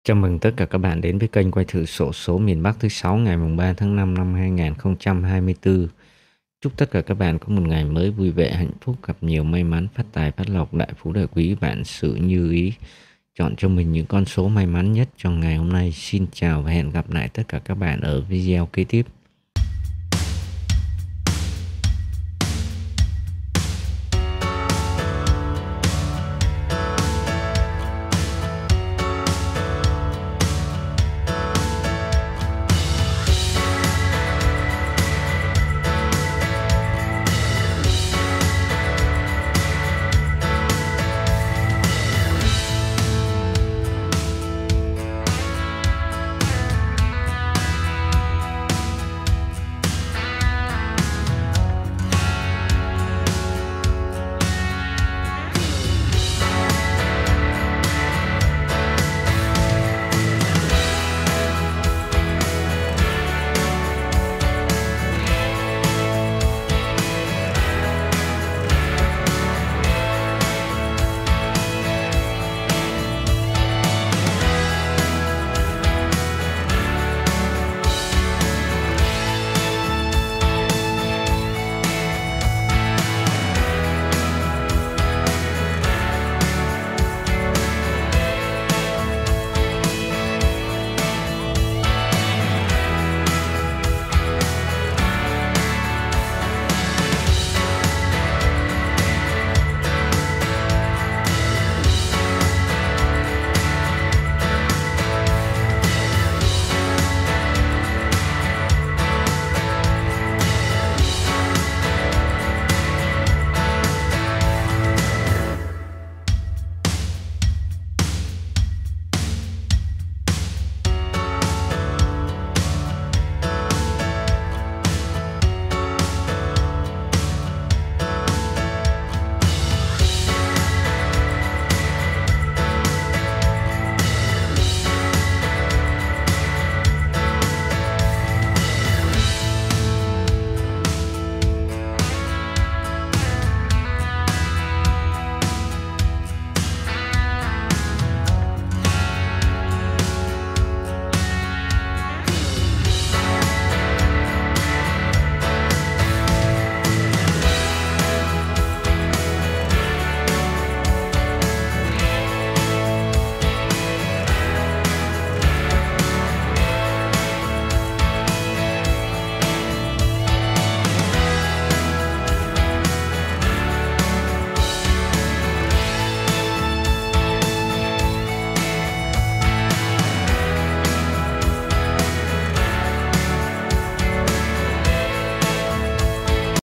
Chào mừng tất cả các bạn đến với kênh quay thử xổ số miền Bắc thứ 6 ngày 3 tháng 5 năm 2024. Chúc tất cả các bạn có một ngày mới vui vẻ, hạnh phúc, gặp nhiều may mắn, phát tài, phát lộc, đại phú đại quý, vạn sự như ý. Chọn cho mình những con số may mắn nhất trong ngày hôm nay. Xin chào và hẹn gặp lại tất cả các bạn ở video kế tiếp.